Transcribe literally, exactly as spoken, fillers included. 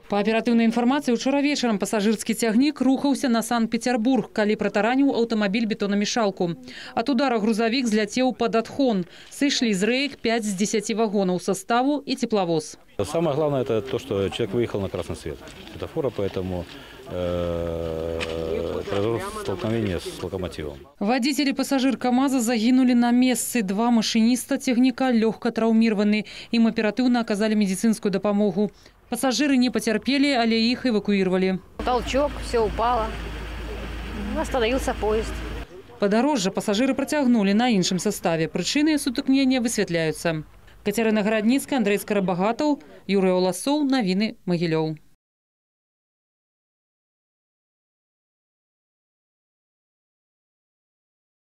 Па аператыўнай інфармацыі, учора вечарам пасажырскі цягнік рухаўся на Санкт-Петербург, калі пратараніў аўтамабіль бетонамешалку. Ад удара грузавік зляцеў пад адхон. Сышлі з рэек пять з десяти вагонаў составу и тепловоз. Самое главное это то, что человек выехал на красный свет светофора, поэтому произошло столкновение с локомотивом. Водитель и пассажир КамАЗа загинули на месте. Два машиниста цягніка легко травмированы. Им оперативно оказали медицинскую допомогу. Пассажиры не потерпели, але их эвакуировали. Толчок, все упало. Остановился поезд. Подорожжа пассажиры протягнули на іншым составе. Причины сутыкнення высвятляются. Катерина Городницкая, Андрей Скоробогатов, Юрий Оласов, Новины Могилев.